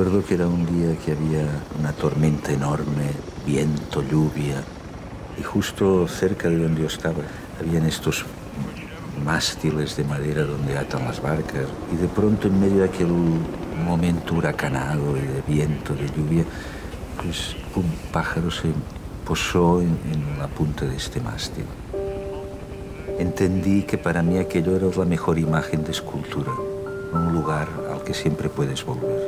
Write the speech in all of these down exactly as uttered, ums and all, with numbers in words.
recuerdo que era un día que había una tormenta enorme, viento, lluvia, y justo cerca de donde yo estaba habían estos mástiles de madera donde atan las barcas, y de pronto en medio de aquel momento huracanado y de viento, de lluvia, pues un pájaro se posó en, en la punta de este mástil. Entendí que para mí aquello era la mejor imagen de escultura, un lugar al que siempre puedes volver.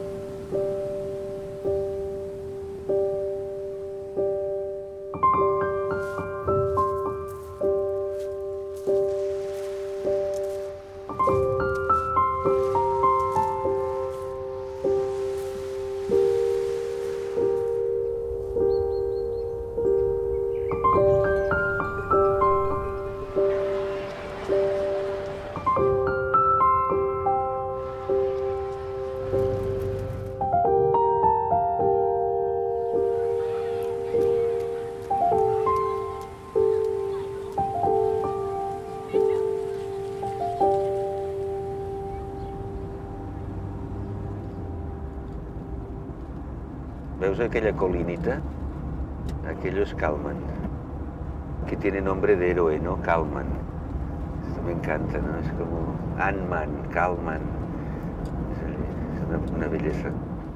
¿Veus aquella colinita? Aquello es Calman, que tiene nombre de héroe, ¿no? Calman. Esto me encanta, ¿no? Es como Ant-Man, Calman. Es una, una belleza.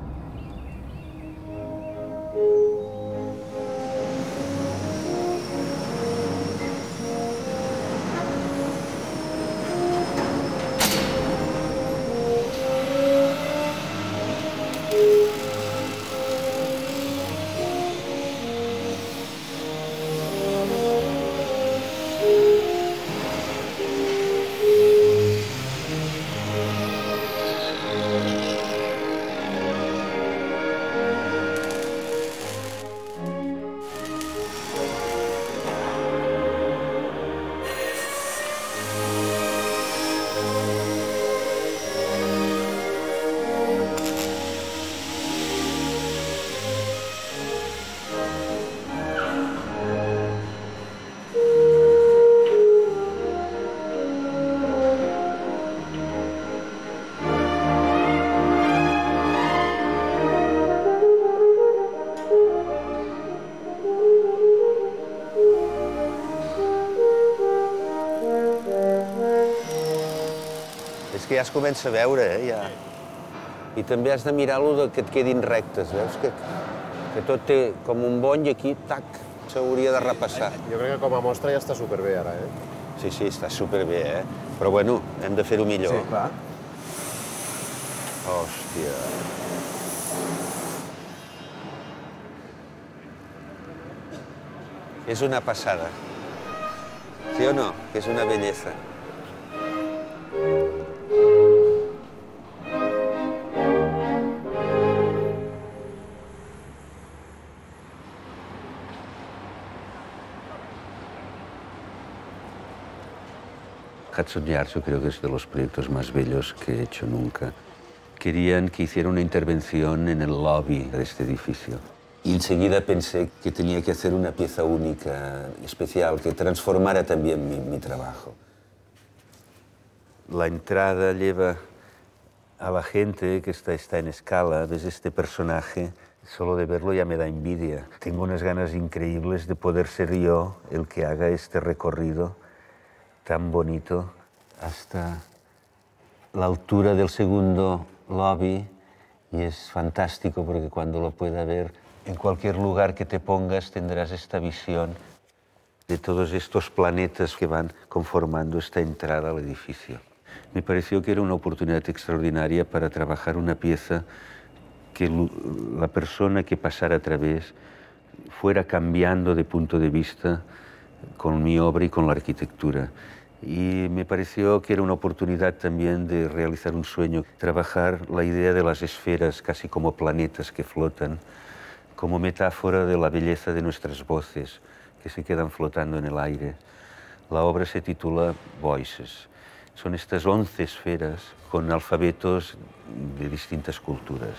És que ja es comença a veure, eh, ja. I també has de mirar-lo que et quedin rectes, veus? Que, que tot té com un bony i aquí, tac, s'hauria de repassar. Jo crec que com a mostra ja està superbé, ara, eh? Sí, sí, està superbé, eh? Però, bueno, hem de fer-ho millor. Sí, clar. Hòstia. És una passada. Sí o no? Que és una bellesa. Hudson Yards, yo creo que es de los proyectos más bellos que he hecho nunca. Querían que hiciera una intervención en el lobby de este edificio. Y enseguida pensé que tenía que hacer una pieza única, especial, que transformara también mi, mi trabajo. La entrada lleva a la gente que está, está en escala. ¿Ves este personaje? Solo de verlo ya me da envidia. Tengo unas ganas increíbles de poder ser yo el que haga este recorrido tan bonito hasta la altura del segundo lobby, y es fantástico porque cuando lo pueda ver en cualquier lugar que te pongas tendrás esta visión de todos estos planetas que van conformando esta entrada al edificio. Me pareció que era una oportunidad extraordinaria para trabajar una pieza que la persona que pasara a través fuera cambiando de punto de vista con mi obra y con la arquitectura. Y me pareció que era una oportunidad también de realizar un sueño, trabajar la idea de las esferas casi como planetas que flotan, como metáfora de la belleza de nuestras voces que se quedan flotando en el aire. La obra se titula Voices. Son estas once esferas con alfabetos de distintas culturas.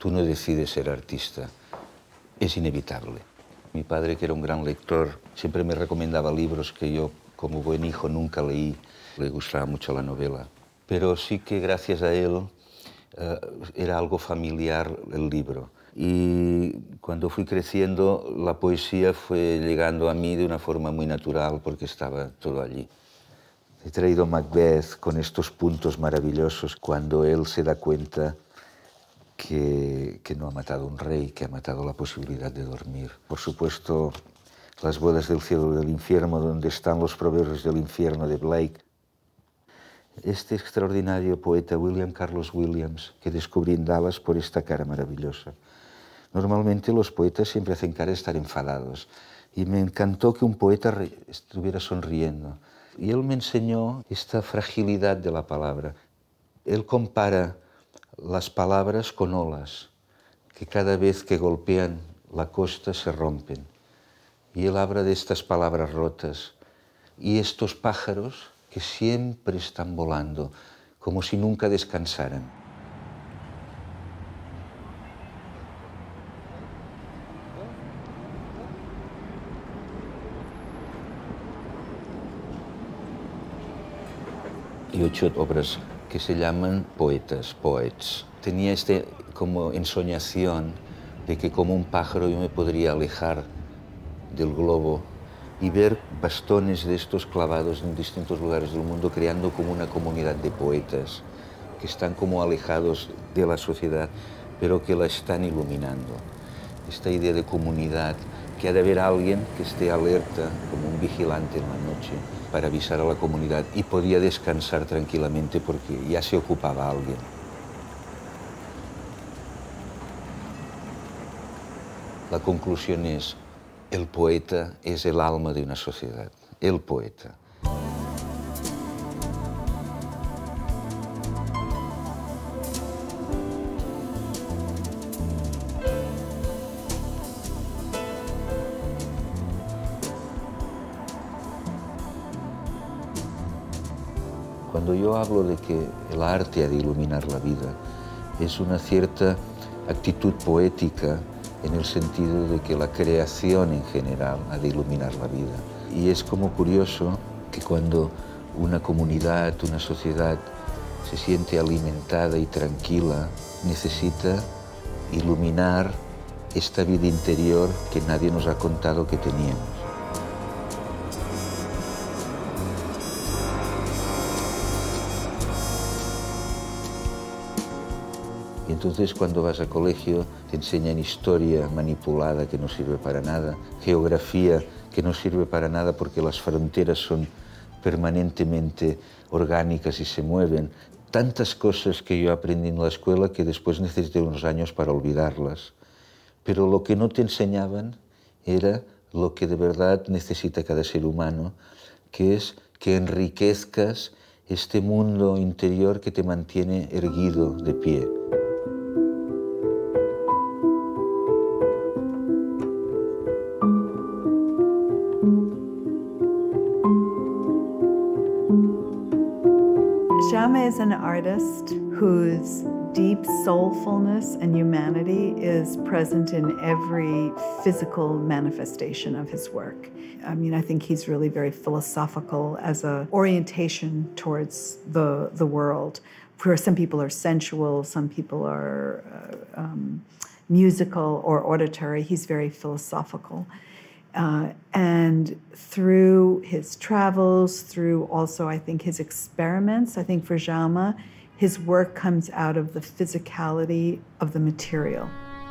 tú no decides ser artista, es inevitable. Mi padre, que era un gran lector, siempre me recomendaba libros que yo, como buen hijo, nunca leí. Le gustaba mucho la novela. Pero sí que gracias a él eh, era algo familiar el libro. Y cuando fui creciendo, la poesía fue llegando a mí de una forma muy natural, porque estaba todo allí. He traído Macbeth con estos puntos maravillosos cuando él se da cuenta Que, que no ha matado un rey, que ha matado la posibilidad de dormir. Por supuesto, Las bodas del cielo y del infierno, donde están los proverbios del infierno de Blake. Este extraordinario poeta William Carlos Williams, que descubrí en Dallas por esta cara maravillosa. Normalmente los poetas siempre hacen cara de estar enfadados, y me encantó que un poeta estuviera sonriendo. Y él me enseñó esta fragilidad de la palabra. Él compara las palabras con olas, que cada vez que golpean la costa se rompen. Y él habla de estas palabras rotas y estos pájaros que siempre están volando, como si nunca descansaran. Y ocho obras que se llaman poetas, poets. Tenía este como ensoñación de que como un pájaro yo me podría alejar del globo y ver bastones de estos clavados en distintos lugares del mundo, creando como una comunidad de poetas que están como alejados de la sociedad, pero que la están iluminando. Esta idea de comunidad, que ha de haber alguien que esté alerta, como un vigilante en la noche, para avisar a la comunidad, y podía descansar tranquilamente porque ya se ocupaba alguien. La conclusión es, el poeta es el alma de una sociedad, el poeta. Cuando yo hablo de que el arte ha de iluminar la vida, es una cierta actitud poética en el sentido de que la creación en general ha de iluminar la vida. Y es como curioso que cuando una comunidad, una sociedad se siente alimentada y tranquila, necesita iluminar esta vida interior que nadie nos ha contado que teníamos. Y entonces cuando vas a colegio te enseñan historia manipulada que no sirve para nada, geografía que no sirve para nada porque las fronteras son permanentemente orgánicas y se mueven. Tantas cosas que yo aprendí en la escuela que después necesité unos años para olvidarlas. Pero lo que no te enseñaban era lo que de verdad necesita cada ser humano, que es que enriquezcas este mundo interior que te mantiene erguido de pie. Jaume is an artist whose deep soulfulness and humanity is present in every physical manifestation of his work. I mean, I think he's really very philosophical as an orientation towards the, the world. Where some people are sensual, some people are uh, um, musical or auditory, he's very philosophical. Uh, and through his travels, through also, I think, his experiments, I think for Jaume, his work comes out of the physicality of the material.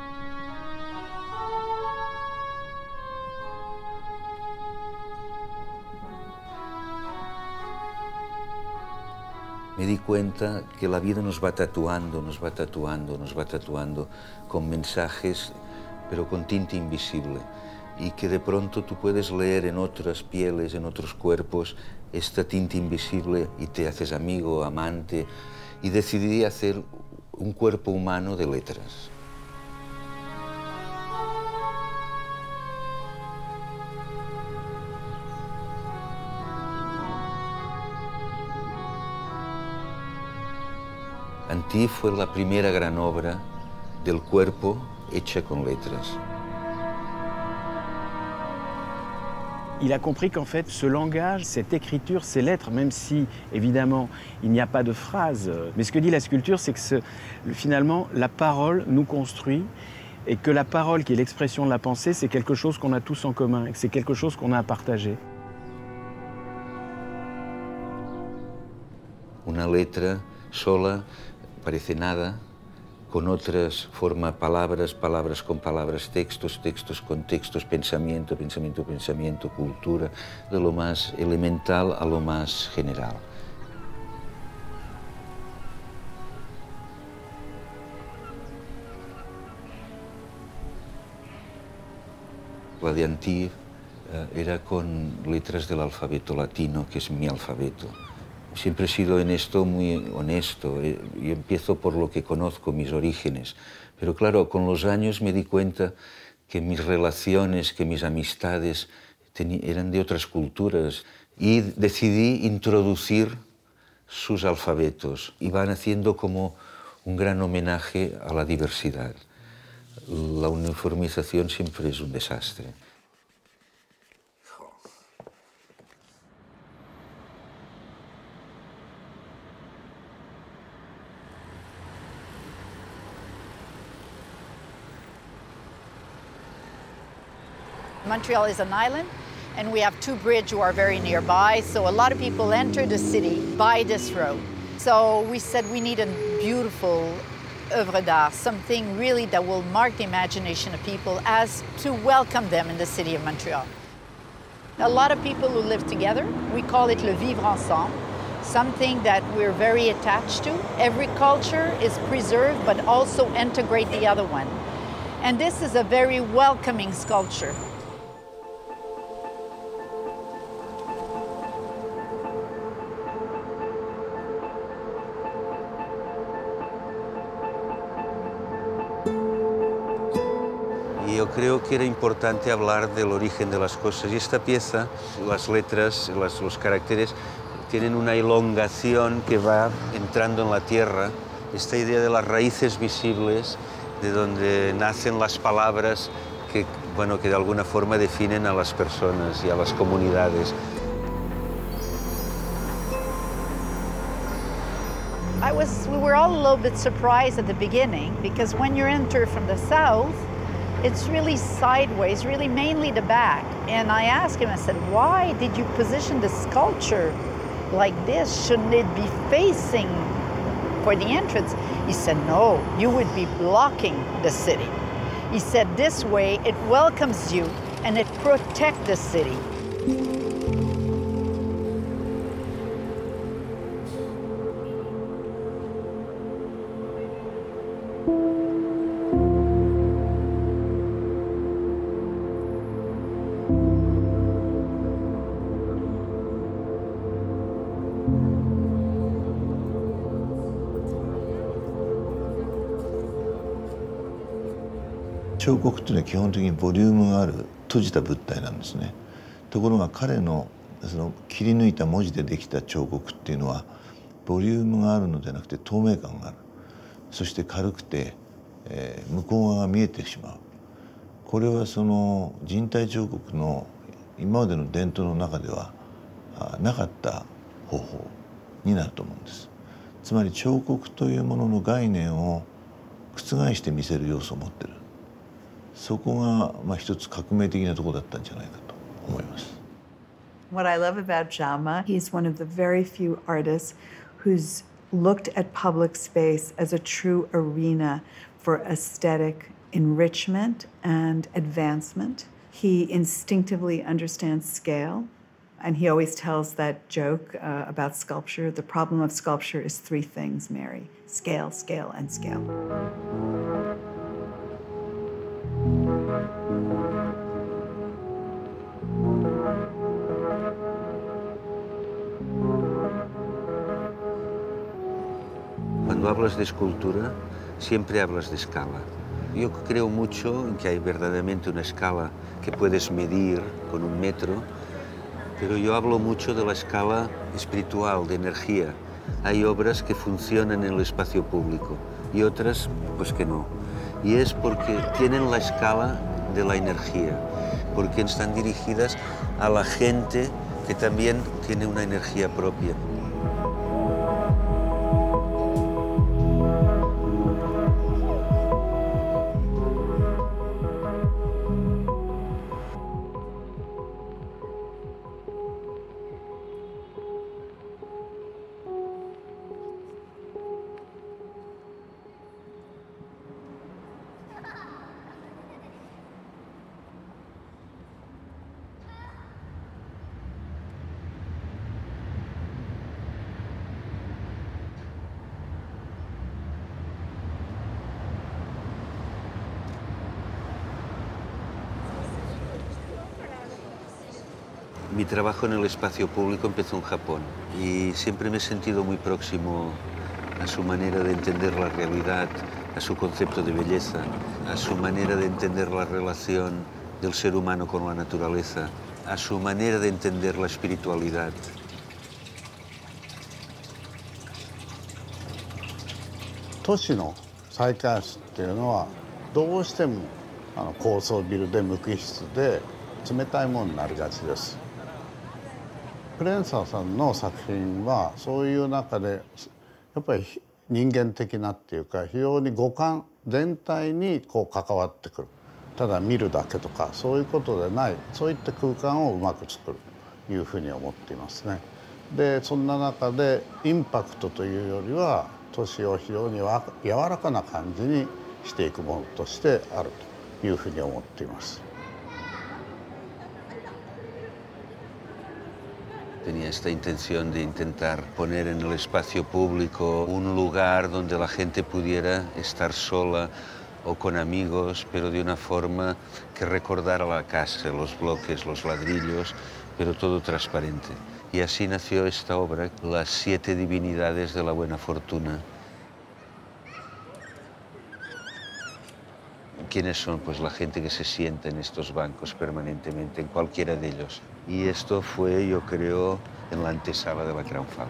Me di cuenta que la vida nos va tatuando, nos va tatuando, nos va tatuando con mensajes, pero con tinta invisible. Y que de pronto tú puedes leer en otras pieles, en otros cuerpos, esta tinta invisible y te haces amigo, amante. Y decidí hacer un cuerpo humano de letras. Antí fue la primera gran obra del cuerpo hecha con letras. Il a compris qu'en fait, ce langage, cette écriture, ces lettres, même si, évidemment, il n'y a pas de phrase, mais ce que dit la sculpture, c'est que ce, finalement, la parole nous construit et que la parole, qui est l'expression de la pensée, c'est quelque chose qu'on a tous en commun et que c'est quelque chose qu'on a à partager. Una letra sola parece nada, con otras forma palabras, palabras con palabras, textos, textos con textos, pensamiento, pensamiento, pensamiento, cultura, de lo más elemental a lo más general. La de Antibes eh, era con letras del alfabeto latino, que es mi alfabeto. Siempre he sido en esto muy honesto y empiezo por lo que conozco, mis orígenes. Pero claro, con los años me di cuenta que mis relaciones, que mis amistades eran de otras culturas y decidí introducir sus alfabetos y van haciendo como un gran homenaje a la diversidad. La uniformización siempre es un desastre. Montreal is an island, and we have two bridges who are very nearby, so a lot of people enter the city by this road. So we said we need a beautiful œuvre d'art, something really that will mark the imagination of people as to welcome them in the city of Montreal. A lot of people who live together, we call it le vivre ensemble, something that we're very attached to. Every culture is preserved, but also integrate the other one. And this is a very welcoming sculpture. Yo creo que era importante hablar del origen de las cosas y esta pieza, las letras, las, los caracteres, tienen una elongación que va entrando en la tierra, esta idea de las raíces visibles, de donde nacen las palabras que, bueno, que de alguna forma definen a las personas y a las comunidades. I was, we were all a little bit surprised at the beginning because when you enter from the south, it's really sideways, really mainly the back. And I asked him, I said, why did you position the sculpture like this? Shouldn't it be facing for the entrance? He said, no, you would be blocking the city. He said, this way it welcomes you and it protects the city. 彫刻っていうのは基本的にボリュームがある閉じた物体なんですね。ところが彼のその切り抜いた文字でできた彫刻っていうのはボリュームがあるのではなくて透明感がある。そして軽くて、えー、向こう側が見えてしまう。これはその人体彫刻の今までの伝統の中ではなかった方法になると思うんです。つまり彫刻というものの概念を覆して見せる要素を持ってる。そこがまあ一つ革命的なところだったんじゃないかと思います。 What I love about Jaume, he's one of the very few artists who's looked at public space as a true arena for aesthetic enrichment and advancement. He instinctively understands scale, and he always tells that joke uh, about sculpture. The problem of sculpture is three things, Mary: scale, scale, and scale. Cuando hablas de escultura, siempre hablas de escala. Yo creo mucho en que hay verdaderamente una escala que puedes medir con un metro, pero yo hablo mucho de la escala espiritual, de energía. Hay obras que funcionan en el espacio público y otras, pues que no. y es porque tienen la escala de la energía, porque están dirigidas a la gente que también tiene una energía propia. Mi trabajo en el espacio público empezó en Japón y siempre me he sentido muy próximo a su manera de entender la realidad, a su concepto de belleza, a su manera de entender la relación del ser humano con la naturaleza, a su manera de entender la espiritualidad. 都市の再開発っていうのはどうしてもあの高層ビルで無機質で冷たいものになりがちです。クレンサーさんの作品はそういう中でやっぱり人間的なっていうか非常に五感全体にこう関わってくる。ただ見るだけとかそういうことでないそういった空間をうまく作るというふうに思っていますね。でそんな中でインパクトというよりは都市を非常に柔らかな感じにしていくものとしてあるというふうに思っています。 Tenía esta intención de intentar poner en el espacio público un lugar donde la gente pudiera estar sola o con amigos, pero de una forma que recordara la casa, los bloques, los ladrillos, pero todo transparente. Y así nació esta obra, Las siete divinidades de la buena fortuna. ¿Quiénes son? Pues la gente que se sienta en estos bancos permanentemente, en cualquiera de ellos. Y esto fue, yo creo, en la antesala de la crowdfunding.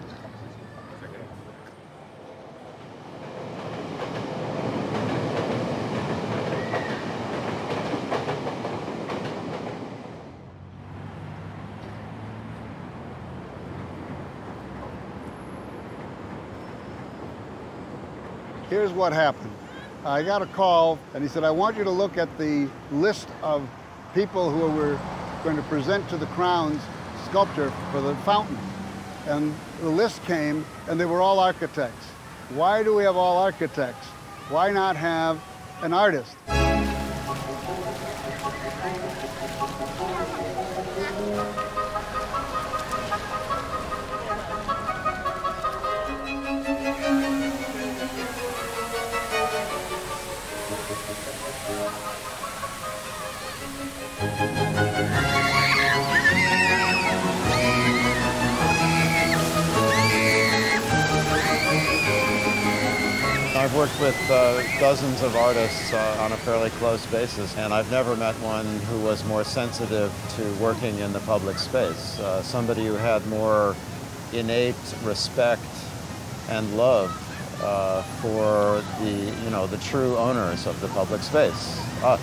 Here's what happened. I got a call, and he said, I want you to look at the list of people who were going to present to the Crown's sculpture for the fountain. And the list came, and they were all architects. Why do we have all architects? Why not have an artist? I've worked with uh, dozens of artists uh, on a fairly close basis, and I've never met one who was more sensitive to working in the public space. Uh, somebody who had more innate respect and love uh, for the, you know, the true owners of the public space, us.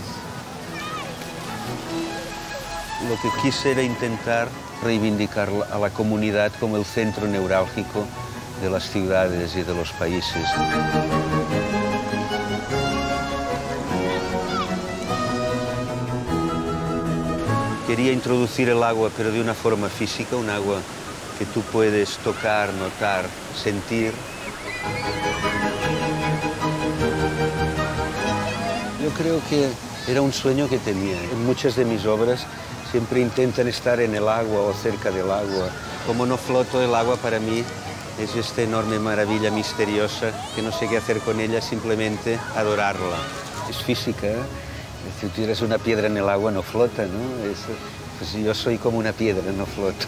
Lo que quise era intentar reivindicar a la comunidad como el centro neurálgico de las ciudades y de los países. Quería introducir el agua, pero de una forma física, un agua que tú puedes tocar, notar, sentir. Yo creo que era un sueño que tenía. En muchas de mis obras siempre intentan estar en el agua o cerca del agua. Como no floto, el agua para mí es esta enorme maravilla misteriosa que no sé qué hacer con ella, simplemente adorarla. Es física, ¿eh? Si tú eres una piedra en el agua no flota, ¿no? Es, pues yo soy como una piedra, no floto.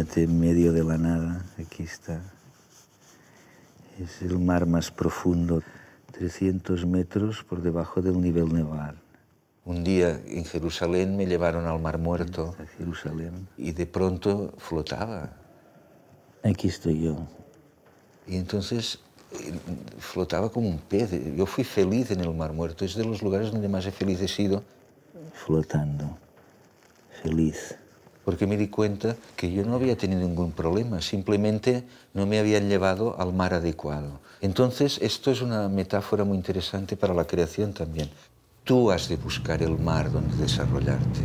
Imagínate, en medio de la nada, aquí está. Es el mar más profundo, trescientos metros por debajo del nivel del mar. Un día en Jerusalén me llevaron al Mar Muerto. A Jerusalén. Y de pronto flotaba. Aquí estoy yo. Y entonces flotaba como un pez. Yo fui feliz en el Mar Muerto. Es de los lugares donde más feliz he sido. Flotando. Feliz. Porque me di cuenta que yo no había tenido ningún problema, simplemente no me habían llevado al mar adecuado. Entonces, esto es una metáfora muy interesante para la creación también. Tú has de buscar el mar donde desarrollarte.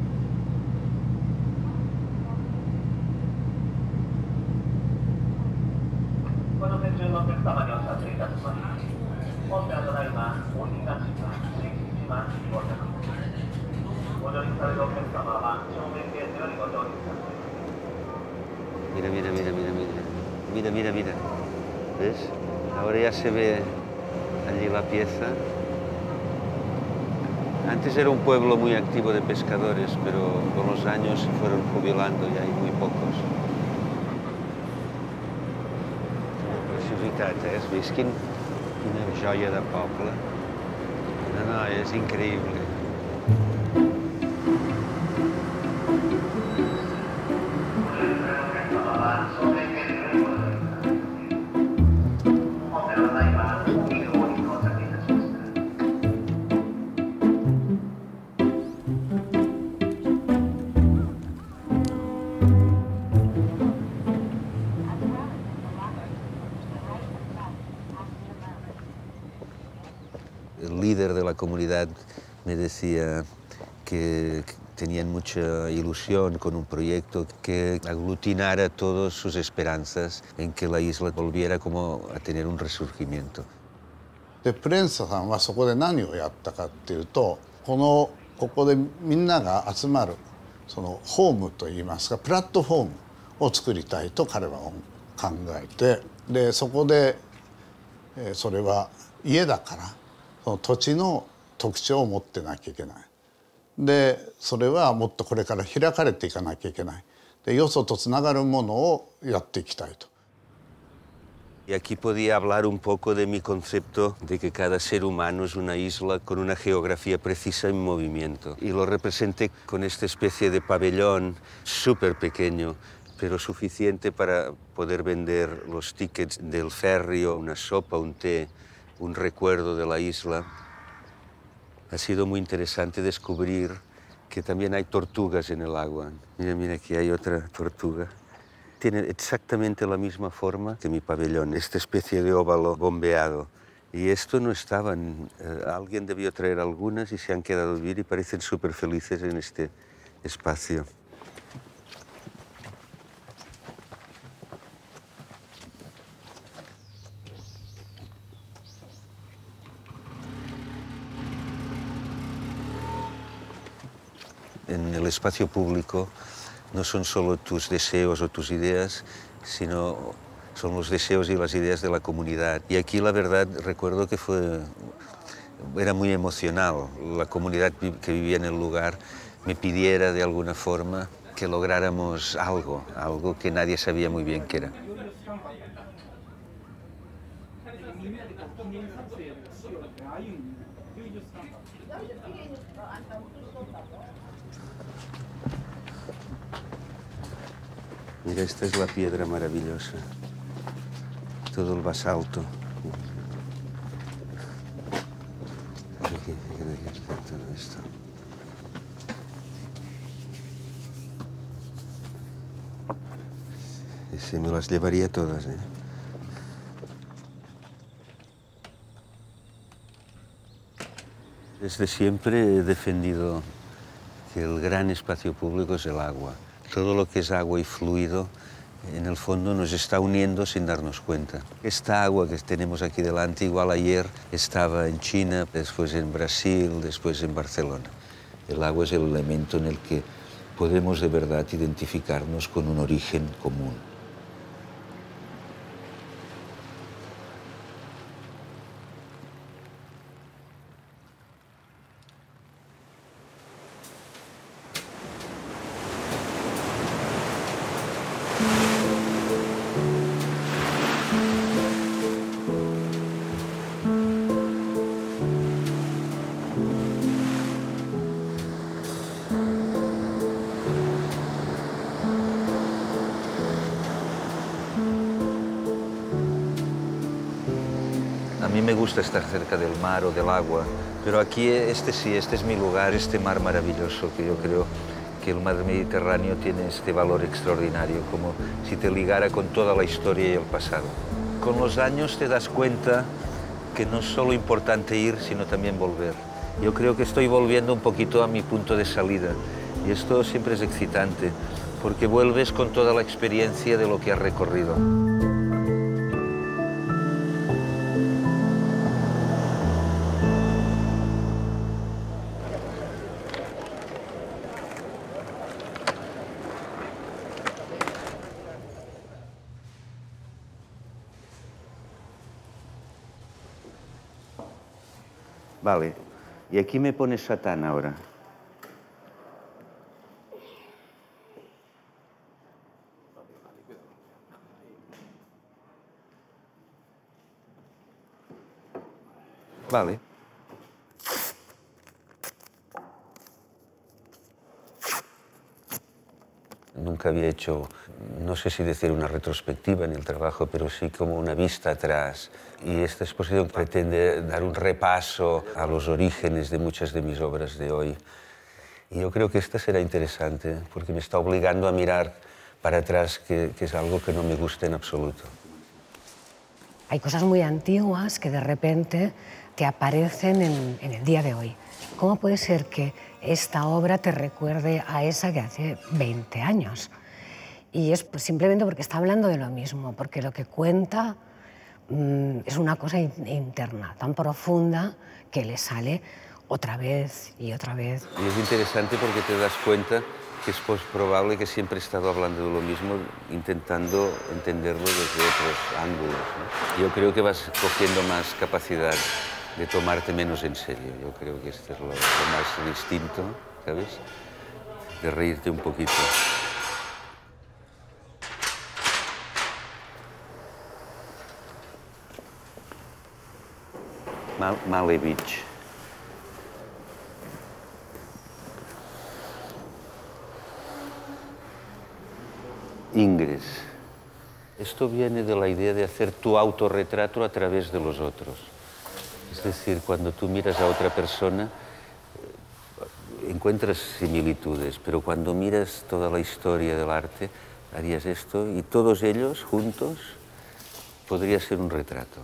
Mira, mira, mira, mira, mira. Mira, mira, mira. ¿Ves? Ahora ya se ve allí la pieza. Antes era un pueblo muy activo de pescadores, pero con los años se fueron jubilando y hay muy pocos. Preciositat, eh? Has vist quin, quina joia de poble? No, no, és increïble. El líder de la comunidad me decía que tenían mucha ilusión con un proyecto que aglutinara todas sus esperanzas en que la isla volviera como a tener un resurgimiento. でプレンサさんはそこで何をやったかっていうと、このここでみんなが集まるそのホームといいますかプラットフォームを作りたいと彼は考えて、でそこでそれは家だからその土地の特徴を持ってなきゃいけない。でそれはもっとこれから開かれていかなきゃいけない。でよそとつながるものをやっていきたいと。 Y aquí podía hablar un poco de mi concepto de que cada ser humano es una isla con una geografía precisa en movimiento. Y lo representé con esta especie de pabellón súper pequeño, pero suficiente para poder vender los tickets del ferry, una sopa, un té, un recuerdo de la isla. Ha sido muy interesante descubrir que también hay tortugas en el agua. Mira, mira, aquí hay otra tortuga. Tiene exactamente la misma forma que mi pabellón, esta especie de óvalo bombeado. Y esto no estaban, eh, alguien debió traer algunas y se han quedado a vivir y parecen súper felices en este espacio. En el espacio público no son solo tus deseos o tus ideas, sino son los deseos y las ideas de la comunidad. Y aquí la verdad recuerdo que fue, era muy emocional. La comunidad que vivía en el lugar me pidiera de alguna forma que lográramos algo, algo que nadie sabía muy bien qué era. Mira, esta es la piedra maravillosa, todo el basalto. Aquí, aquí está todo esto. Ese me las llevaría todas, ¿eh? Desde siempre he defendido que el gran espacio público es el agua. Todo lo que es agua y fluido, en el fondo nos está uniendo sin darnos cuenta. Esta agua que tenemos aquí delante, igual ayer estaba en China, después en Brasil, después en Barcelona. El agua es el elemento en el que podemos de verdad identificarnos con un origen común. A mí me gusta estar cerca del mar o del agua, pero aquí este sí, este es mi lugar, este mar maravilloso que yo creo que el mar Mediterráneo tiene este valor extraordinario, como si te ligara con toda la historia y el pasado. Con los años te das cuenta que no es solo importante ir, sino también volver. Yo creo que estoy volviendo un poquito a mi punto de salida y esto siempre es excitante, porque vuelves con toda la experiencia de lo que has recorrido. Vale, y aquí me pones Satán ahora. Vale. Nunca había hecho, no sé si decir una retrospectiva en el trabajo, pero sí como una vista atrás. Y esta exposición pretende dar un repaso a los orígenes de muchas de mis obras de hoy. Y yo creo que esta será interesante, porque me está obligando a mirar para atrás, que, que es algo que no me gusta en absoluto. Hay cosas muy antiguas que de repente te aparecen en, en el día de hoy. ¿Cómo puede ser que esta obra te recuerde a esa que hace veinte años? Y es pues, simplemente porque está hablando de lo mismo, porque lo que cuenta mmm, es una cosa in interna, tan profunda, que le sale otra vez y otra vez. Y es interesante porque te das cuenta que es pues, probable que siempre he estado hablando de lo mismo, intentando entenderlo desde otros ángulos, ¿no? Yo creo que vas cogiendo más capacidad de tomarte menos en serio. Yo creo que esto es lo, lo más distinto, ¿sabes? De reírte un poquito. Mal Malevich. Ingres. Esto viene de la idea de hacer tu autorretrato a través de los otros. Es decir, cuando tú miras a otra persona, encuentras similitudes, pero cuando miras toda la historia del arte, harías esto y todos ellos juntos podría ser un retrato.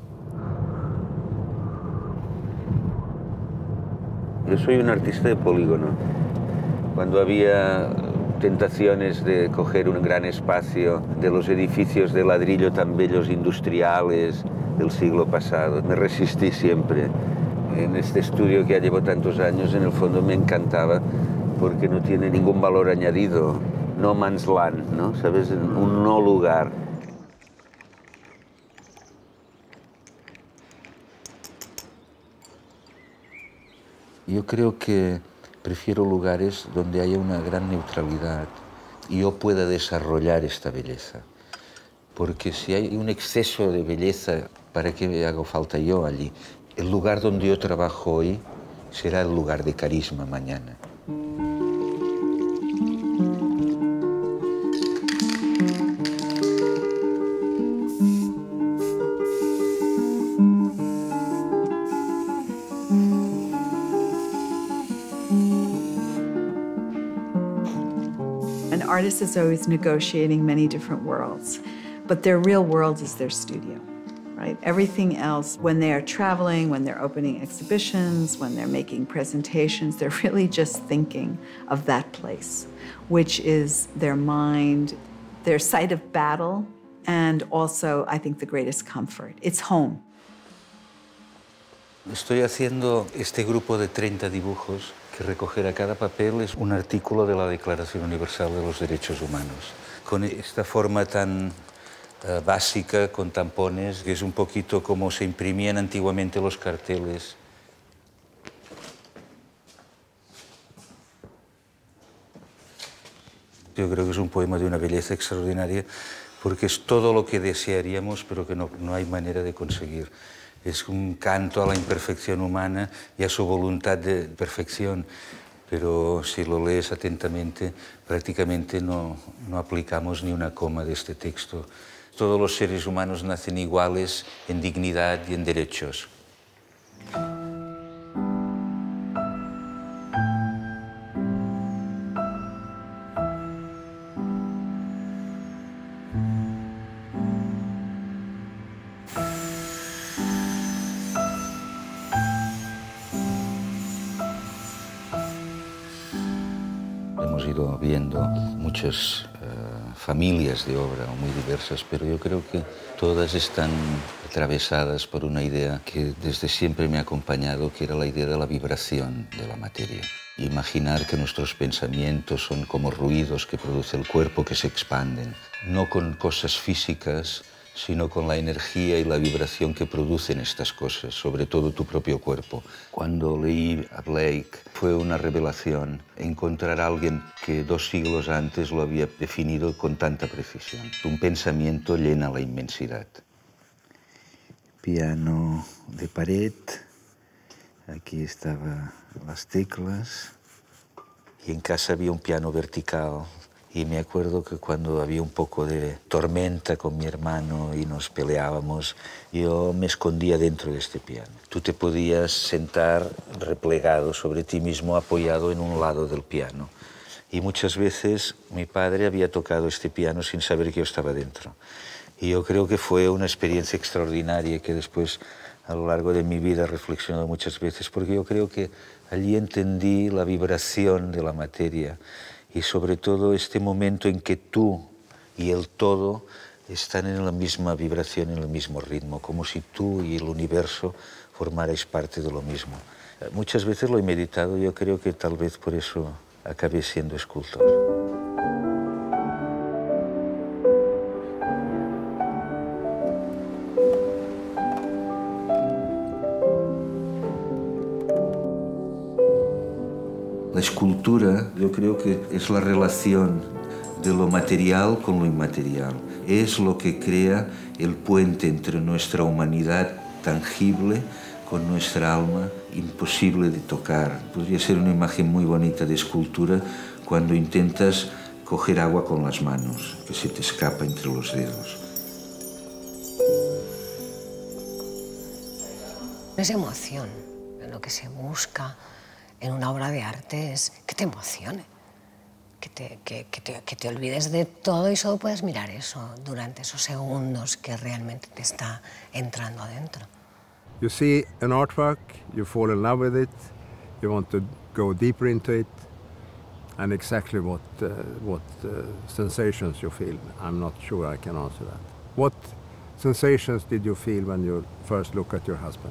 Yo soy un artista de polígono. Cuando había tentaciones de coger un gran espacio de los edificios de ladrillo tan bellos industriales del siglo pasado, me resistí siempre. En este estudio que ya llevo tantos años, en el fondo me encantaba porque no tiene ningún valor añadido. No man's land, ¿no? ¿Sabes? Un no lugar. Yo creo que prefiero lugares donde haya una gran neutralidad y yo pueda desarrollar esta belleza. Porque si hay un exceso de belleza, ¿para qué hago falta yo allí? El lugar donde yo trabajo hoy será el lugar de carisma mañana. An artist is always negotiating many different worlds, but their real world is their studio, right? Everything else, when they are traveling, when they're opening exhibitions, when they're making presentations, they're really just thinking of that place, which is their mind, their site of battle, and also, I think, the greatest comfort. It's home. Estoy haciendo este grupo de treinta dibujos que recogerá cada papel es un artículo de la Declaración Universal de los Derechos Humanos. Con esta forma tan uh, básica, con tampones, que es un poquito como se imprimían antiguamente los carteles. Yo creo que es un poema de una belleza extraordinaria porque es todo lo que desearíamos, pero que no, no hay manera de conseguir. Es un canto a la imperfección humana y a su voluntad de perfección, pero si lo lees atentamente, prácticamente no, no aplicamos ni una coma de este texto. Todos los seres humanos nacen iguales en dignidad y en derechos. Hemos ido viendo muchas uh, familias de obra muy diversas, pero yo creo que todas están atravesadas por una idea que desde siempre me ha acompañado, que era la idea de la vibración de la materia. Imaginar que nuestros pensamientos son como ruidos que produce el cuerpo que se expanden, no con cosas físicas, sino con la energía y la vibración que producen estas cosas, sobre todo tu propio cuerpo. Cuando leí a Blake fue una revelación encontrar a alguien que dos siglos antes lo había definido con tanta precisión. Un pensamiento llena la inmensidad. Piano de pared, aquí estaban las teclas, y en casa había un piano vertical. Y me acuerdo que cuando había un poco de tormenta con mi hermano y nos peleábamos, yo me escondía dentro de este piano. Tú te podías sentar replegado sobre ti mismo, apoyado en un lado del piano. Y muchas veces mi padre había tocado este piano sin saber que yo estaba dentro. Y yo creo que fue una experiencia extraordinaria que después, a lo largo de mi vida, he reflexionado muchas veces, porque yo creo que allí entendí la vibración de la materia. Y sobre todo este momento en que tú y el todo están en la misma vibración, en el mismo ritmo, como si tú y el universo formarais parte de lo mismo. Muchas veces lo he meditado, yo creo que tal vez por eso acabé siendo escultor. La escultura, yo creo que es la relación de lo material con lo inmaterial. Es lo que crea el puente entre nuestra humanidad tangible con nuestra alma imposible de tocar. Podría ser una imagen muy bonita de escultura cuando intentas coger agua con las manos, que se te escapa entre los dedos. Es emoción, lo que se busca en una obra de arte es que te emocione, que te, que, que, te, que te olvides de todo y solo puedes mirar eso durante esos segundos que realmente te está entrando adentro. You see an artwork, you fall in love with it, you want to go deeper into it, and exactly what, uh, what uh, sensations you feel, I'm not sure I can answer that. What sensations did you feel when you first looked at your husband?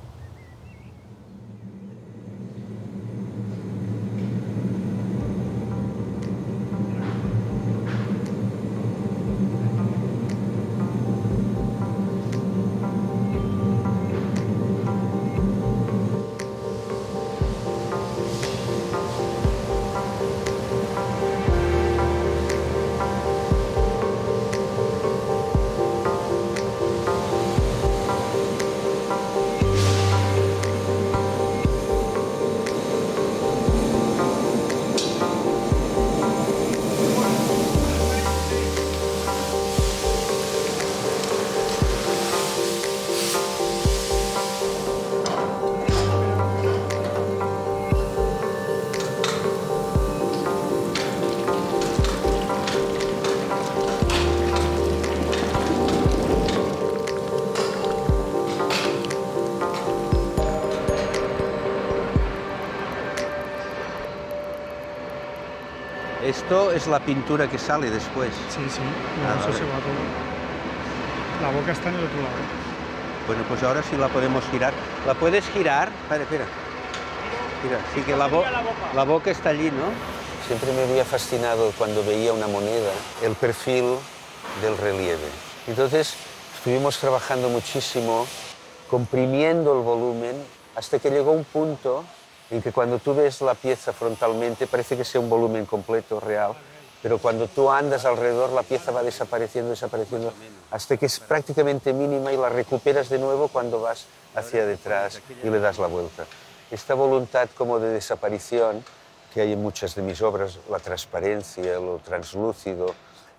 Esto es la pintura que sale después. Sí, sí, no, Ah, eso vale. se va todo. La boca está en el otro lado. Bueno, pues ahora sí la podemos girar. ¿La puedes girar? Espera, espera. Mira, sí que la, bo la boca está allí, ¿no? Siempre me había fascinado cuando veía una moneda el perfil del relieve. Entonces estuvimos trabajando muchísimo, comprimiendo el volumen, hasta que llegó un punto en que cuando tú ves la pieza frontalmente parece que sea un volumen completo, real, pero cuando tú andas alrededor la pieza va desapareciendo, desapareciendo, hasta que es prácticamente mínima y la recuperas de nuevo cuando vas hacia detrás y le das la vuelta. Esta voluntad como de desaparición que hay en muchas de mis obras, la transparencia, lo translúcido,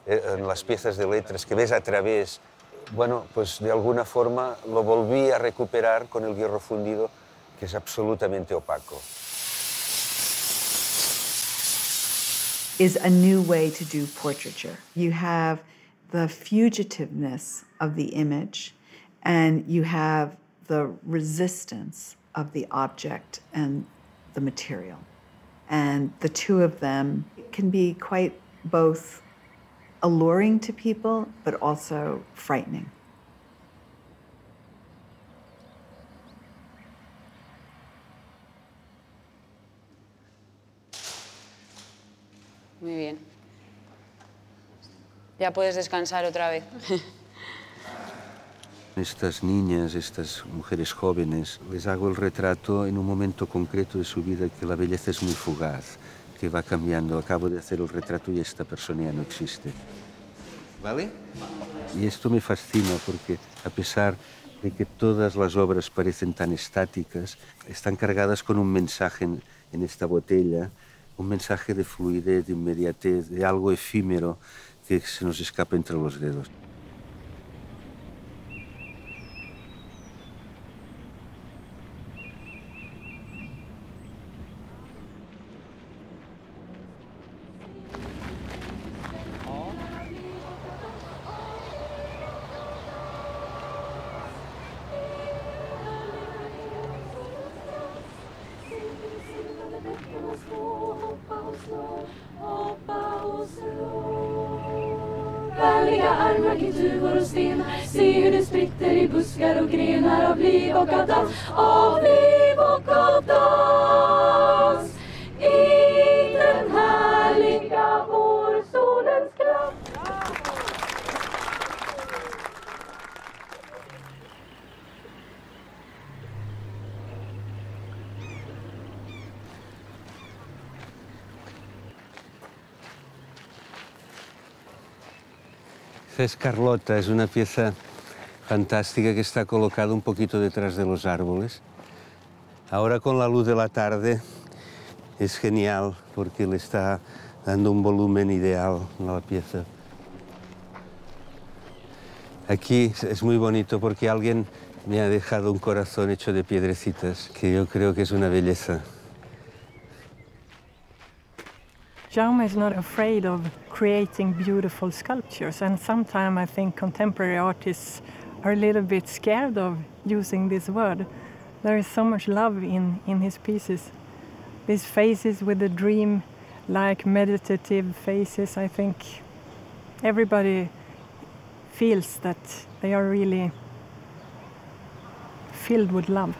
en las piezas de letras que ves a través, bueno, pues de alguna forma lo volví a recuperar con el hierro fundido, que es absolutamente opaco. Is a new way to do portraiture. You have the fugitiveness of the image, and you have the resistance of the object and the material. And the two of them can be quite both alluring to people, but also frightening. Muy bien. Ya puedes descansar otra vez. Estas niñas, estas mujeres jóvenes, les hago el retrato en un momento concreto de su vida que la belleza es muy fugaz, que va cambiando. Acabo de hacer el retrato y esta persona ya no existe. ¿Vale? Y esto me fascina porque a pesar de que todas las obras parecen tan estáticas, están cargadas con un mensaje en, en esta botella, un mensaje de fluidez, de inmediatez, de algo efímero que se nos escapa entre los dedos. Vänliga armar kring tuvor och stenar, se hur det spritter i buskar och grenar av liv och av dans, av liv och av dans. I den härliga vårsolens glans. Es Carlota, es una pieza fantástica que está colocada un poquito detrás de los árboles. Ahora con la luz de la tarde es genial porque le está dando un volumen ideal a la pieza. Aquí es muy bonito porque alguien me ha dejado un corazón hecho de piedrecitas, que yo creo que es una belleza. Jaume is not afraid of creating beautiful sculptures, and sometimes I think contemporary artists are a little bit scared of using this word. There is so much love in, in his pieces. These faces with the dream-like meditative faces, I think everybody feels that they are really filled with love.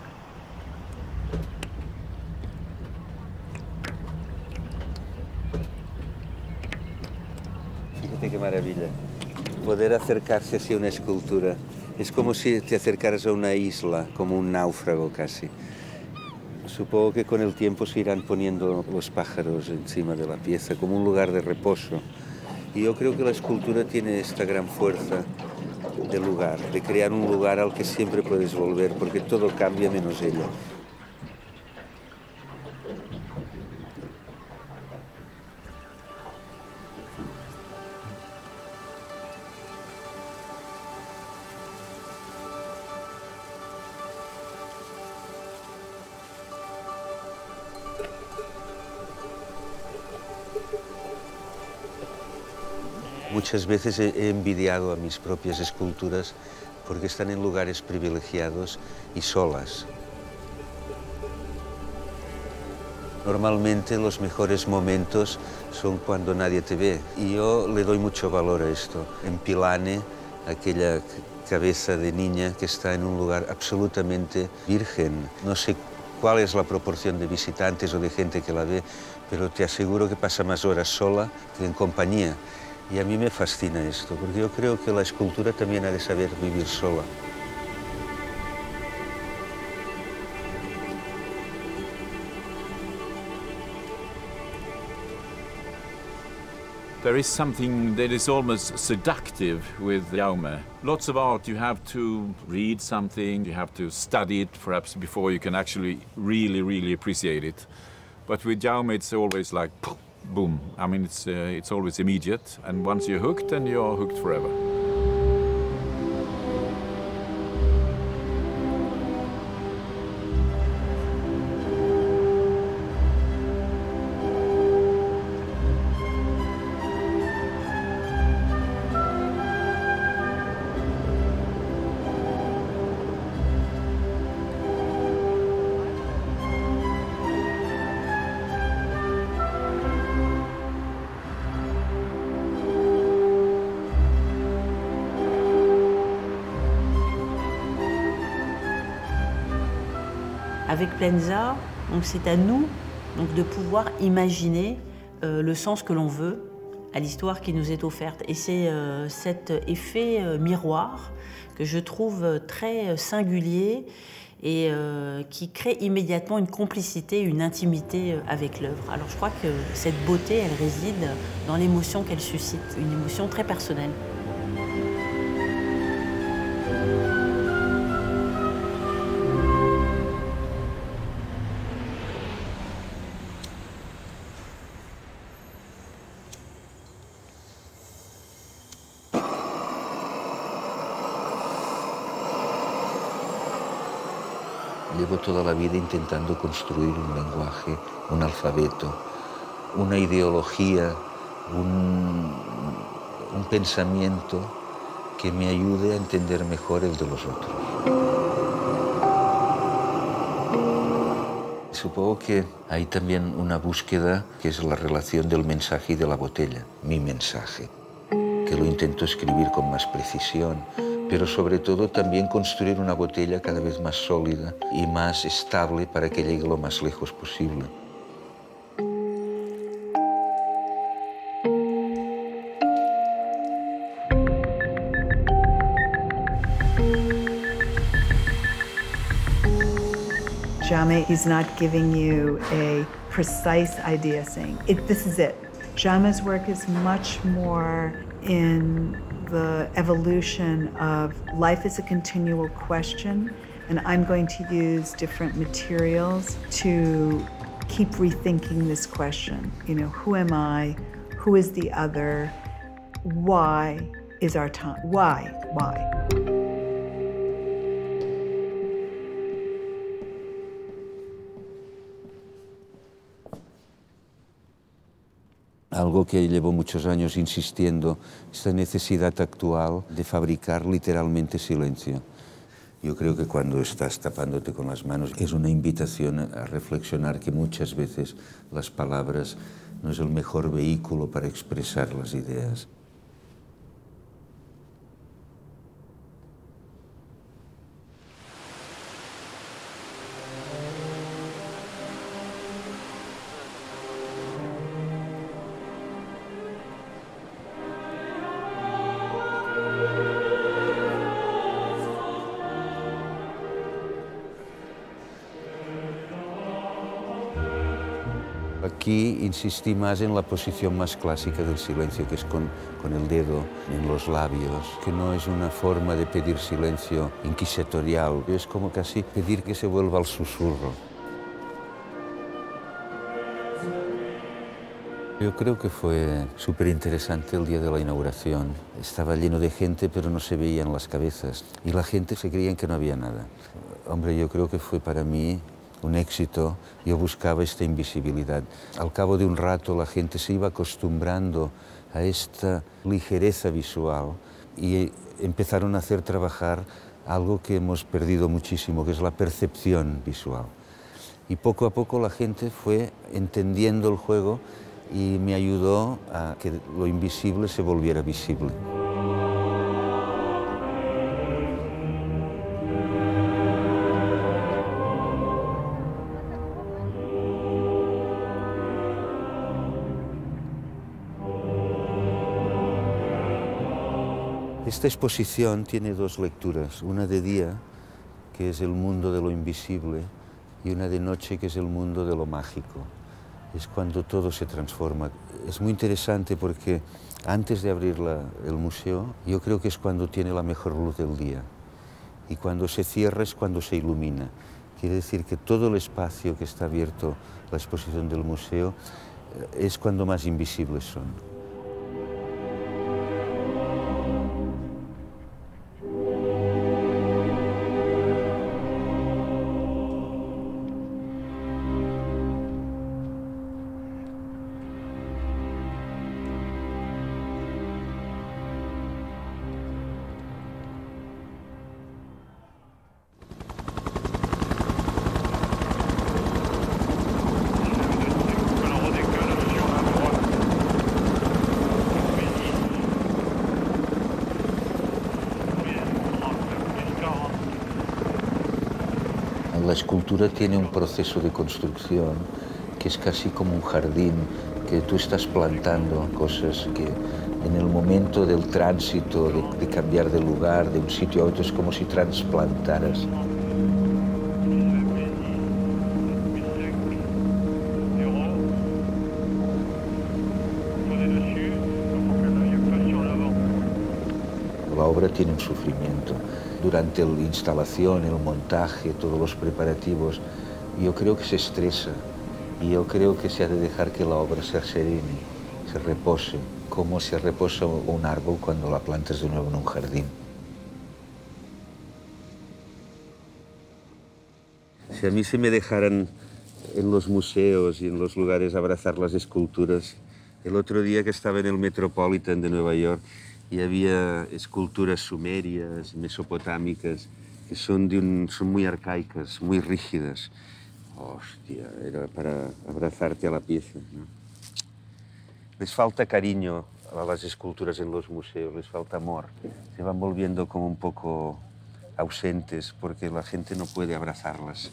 Fíjate qué maravilla. Poder acercarse hacia una escultura. Es como si te acercaras a una isla, como un náufrago casi. Supongo que con el tiempo se irán poniendo los pájaros encima de la pieza, como un lugar de reposo. Y yo creo que la escultura tiene esta gran fuerza de lugar, de crear un lugar al que siempre puedes volver, porque todo cambia menos ella. Muchas veces he envidiado a mis propias esculturas porque están en lugares privilegiados y solas. Normalmente los mejores momentos son cuando nadie te ve y yo le doy mucho valor a esto. En Pilane, aquella cabeza de niña que está en un lugar absolutamente virgen. No sé cuál es la proporción de visitantes o de gente que la ve, pero te aseguro que pasa más horas sola que en compañía. Y a mí me fascina esto, porque yo creo que la escultura también ha de saber vivir sola. There is something that is almost seductive with Jaume. Lots of art, you have to read something, you have to study it perhaps before you can actually really, really appreciate it. But with Jaume, it's always like, poof, boom. I mean, it's, uh, it's always immediate, and once you're hooked, then you're hooked forever. Avec Plainza, c'est à nous donc, de pouvoir imaginer euh, le sens que l'on veut à l'histoire qui nous est offerte. Et c'est euh, cet effet euh, miroir que je trouve très singulier et euh, qui crée immédiatement une complicité, une intimité avec l'œuvre. Alors je crois que cette beauté, elle réside dans l'émotion qu'elle suscite, une émotion très personnelle. Llevo toda la vida intentando construir un lenguaje, un alfabeto, una ideología, un, un pensamiento que me ayude a entender mejor el de los otros. Supongo que hay también una búsqueda que es la relación del mensaje y de la botella, mi mensaje, que lo intento escribir con más precisión, pero sobre todo también construir una botella cada vez más sólida y más estable para que llegue lo más lejos posible. Jaume, he's not giving you a precise idea saying, it, this is it. Jaume's work is much more in the evolution of life is a continual question, and I'm going to use different materials to keep rethinking this question. You know, who am I? Who is the other? Why is our time? Why? Why? Algo que llevo muchos años insistiendo, esta necesidad actual de fabricar literalmente silencio. Yo creo que cuando estás tapándote con las manos es una invitación a reflexionar que muchas veces las palabras no es el mejor vehículo para expresar las ideas. Aquí insistí más en la posición más clásica del silencio, que es con, con el dedo en los labios, que no es una forma de pedir silencio inquisitorial, es como casi pedir que se vuelva al susurro. Yo creo que fue súper interesante el día de la inauguración. Estaba lleno de gente, pero no se veían las cabezas. Y la gente se creía que no había nada. Hombre, yo creo que fue para mí un éxito. Yo buscaba esta invisibilidad. Al cabo de un rato la gente se iba acostumbrando a esta ligereza visual y empezaron a hacer trabajar algo que hemos perdido muchísimo, que es la percepción visual. Y poco a poco la gente fue entendiendo el juego y me ayudó a que lo invisible se volviera visible. Esta exposición tiene dos lecturas, una de día, que es el mundo de lo invisible, y una de noche, que es el mundo de lo mágico. Es cuando todo se transforma. Es muy interesante porque antes de abrir la, el museo, yo creo que es cuando tiene la mejor luz del día. Y cuando se cierra es cuando se ilumina. Quiere decir que todo el espacio que está abierto, la exposición del museo, es cuando más invisibles son. La escultura tiene un proceso de construcción que es casi como un jardín, que tú estás plantando cosas que en el momento del tránsito, de, de cambiar de lugar, de un sitio a otro, es como si trasplantaras. La obra tiene un sufrimiento. Durante la instalación, el montaje, todos los preparativos, yo creo que se estresa y yo creo que se ha de dejar que la obra se serene, se repose, como se reposa un árbol cuando la plantas de nuevo en un jardín. Si a mí se me dejaran en los museos y en los lugares abrazar las esculturas, el otro día que estaba en el Metropolitan de Nueva York, y había esculturas sumerias, mesopotámicas, que son, de un, son muy arcaicas, muy rígidas. Hostia, era para abrazarte a la pieza, ¿no? Les falta cariño a las esculturas en los museos, les falta amor. Se van volviendo como un poco ausentes porque la gente no puede abrazarlas.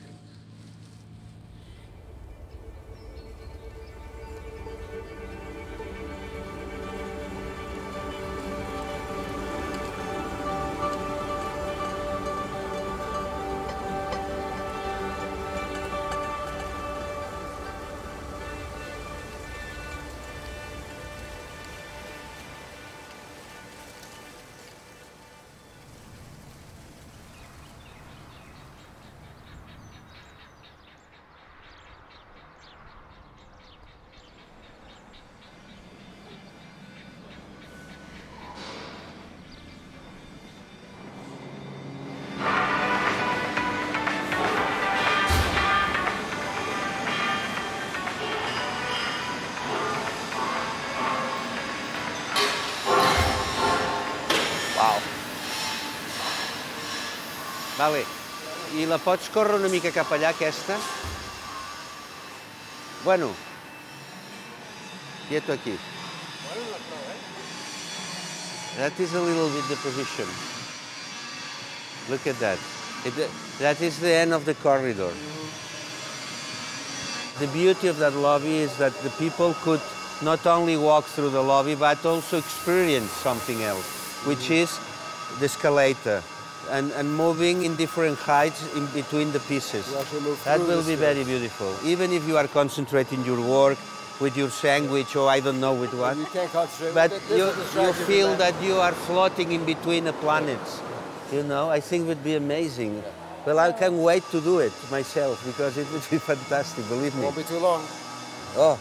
Vale. I la pots córrer una mica cap allà, aquesta? Bueno. Quieto aquí. That is a little bit the position. Look at that. It, that is the end of the corridor. The beauty of that lobby is that the people could not only walk through the lobby, but also experience something else, which is the escalator. And, and moving in different heights in between the pieces. That will be very beautiful. Even if you are concentrating your work with your sandwich or I don't know with what. You can't concentrate. But you, you feel that you are floating in between the planets. You know, I think it would be amazing. Well, I can't wait to do it myself because it would be fantastic, believe me. Won't be too long. Oh.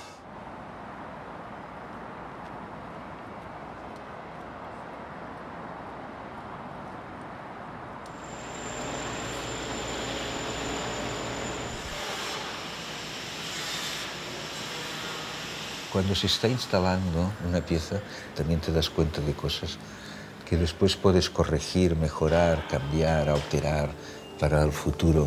Cuando se está instalando una pieza, también te das cuenta de cosas que después puedes corregir, mejorar, cambiar, alterar para el futuro.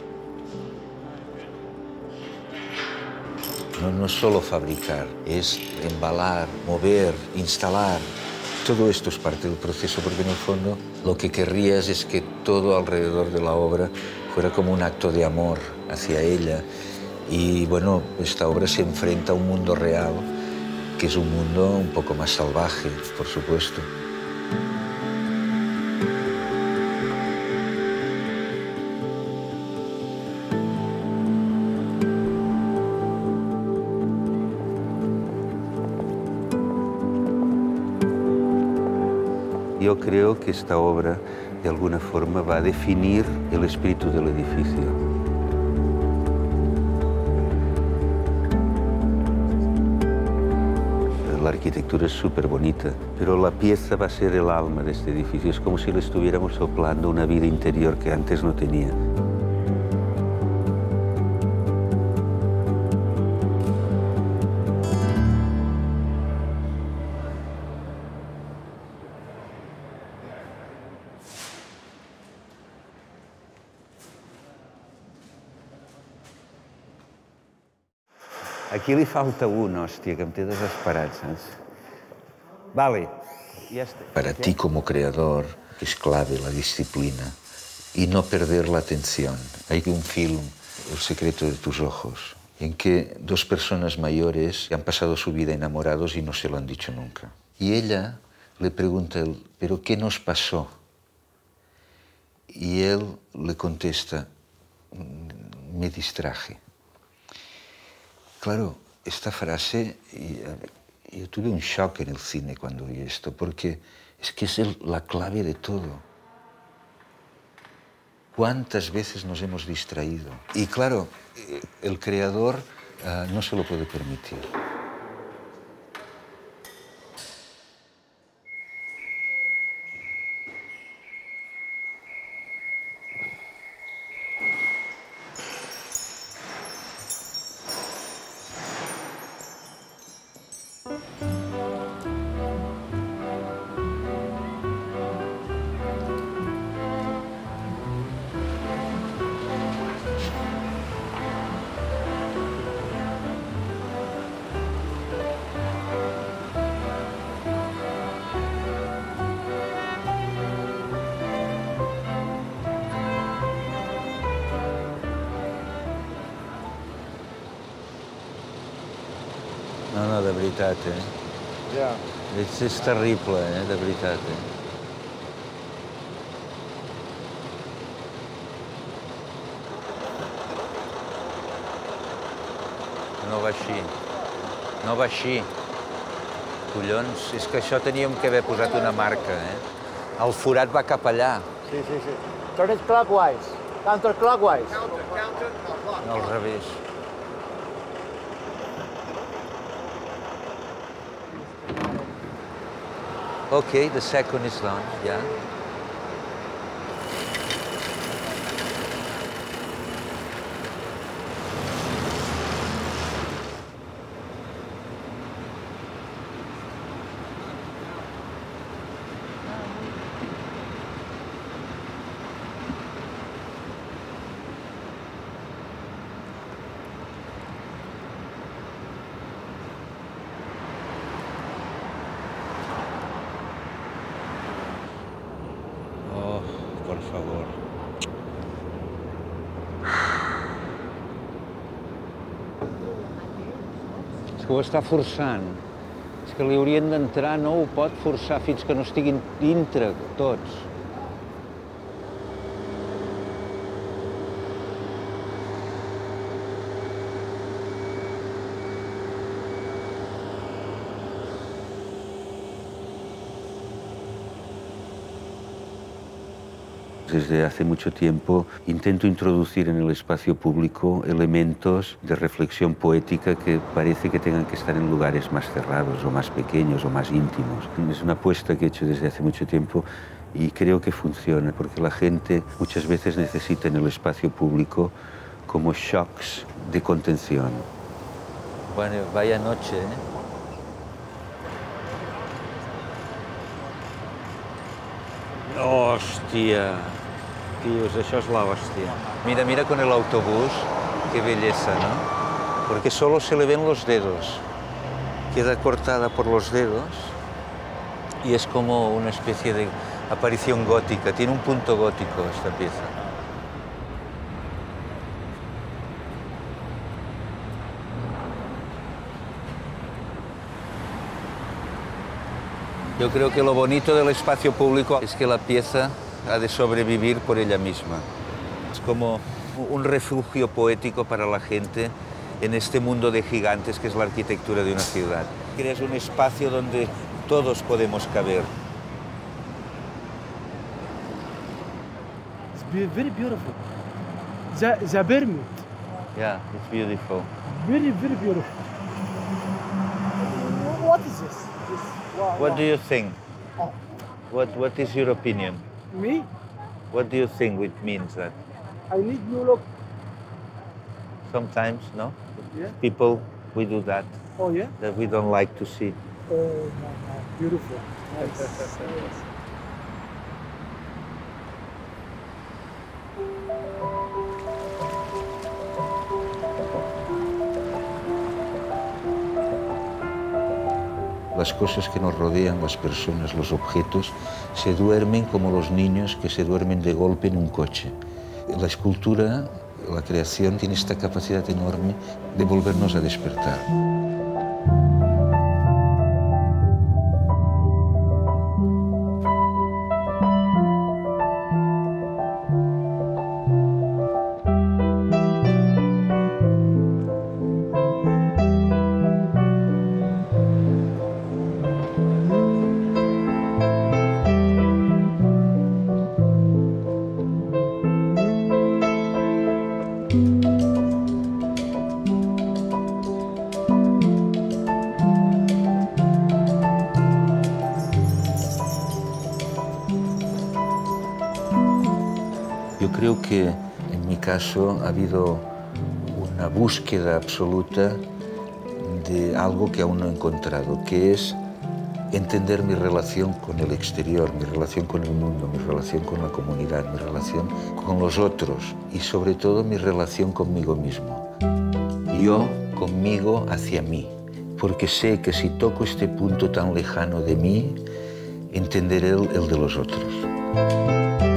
No, no es solo fabricar, es embalar, mover, instalar. Todo esto es parte del proceso porque en el fondo lo que querrías es que todo alrededor de la obra fuera como un acto de amor hacia ella. Y bueno, esta obra se enfrenta a un mundo real, que es un mundo un poco más salvaje, por supuesto. Yo creo que esta obra, de alguna forma, va a definir el espíritu del edificio. la arquitectura es súper bonita, pero la pieza va a ser el alma de este edificio. Es como si le estuviéramos soplando una vida interior que antes no tenía. Aquí li falta un, hòstia, que em té desesperat, saps? Vale, ya está. Para ti como creador es clave la disciplina y no perder la atención. Hay un film, El secreto de tus ojos, en que dos personas mayores han pasado su vida enamorados y no se lo han dicho nunca. Y ella le pregunta a él, ¿pero qué nos pasó? Y él le contesta, me distraje. Claro, esta frase, yo tuve un shock en el cine cuando vi esto, porque es que es el, la clave de todo. ¿Cuántas veces nos hemos distraído? Y claro, el creador uh, no se lo puede permitir. No, no, de veritat, eh? Ja. És, és terrible, eh? De veritat, eh? No va així. No va així. Collons, és que això teníem que haver posat una marca, eh? El forat va cap allà. Sí, sí, sí. Turn it clockwise. Counterclockwise. No, al revés. Okay, the second is done, yeah. Por favor. És que ho està forçant. És que li haurien d'entrar, no ho pot forçar fins que no estiguin dintre tots. Desde hace mucho tiempo intento introducir en el espacio público elementos de reflexión poética que parece que tengan que estar en lugares más cerrados o más pequeños o más íntimos. Es una apuesta que he hecho desde hace mucho tiempo y creo que funciona, porque la gente muchas veces necesita en el espacio público como shocks de contención. Bueno, vaya noche, ¿eh? Hòstia! Tios, això és l'hòstia. Mira, mira con el autobús, qué belleza, ¿no? Porque solo se le ven los dedos. Queda cortada por los dedos y es como una especie de aparición gótica. Tiene un punto gótico esta pieza. Yo creo que lo bonito del espacio público es que la pieza ha de sobrevivir por ella misma. Es como un refugio poético para la gente en este mundo de gigantes que es la arquitectura de una ciudad. Creas un espacio donde todos podemos caber. It's very beautiful. The, the pyramid. Yeah, it's beautiful. Very, very beautiful. What is this? What do you think? What What is your opinion? Me? What do you think it means that? I need new look. Sometimes, no? Yeah. People, we do that. Oh, yeah? That we don't like to see. Oh, no, no. Beautiful. Nice. Yes. Las cosas que nos rodean, las personas, los objetos, se duermen como los niños que se duermen de golpe en un coche. La escultura, la creación, tiene esta capacidad enorme de volvernos a despertar. Yo creo que en mi caso ha habido una búsqueda absoluta de algo que aún no he encontrado, que es entender mi relación con el exterior, mi relación con el mundo, mi relación con la comunidad, mi relación con los otros y sobre todo mi relación conmigo mismo. Yo conmigo hacia mí, porque sé que si toco este punto tan lejano de mí, entenderé el, el de los otros.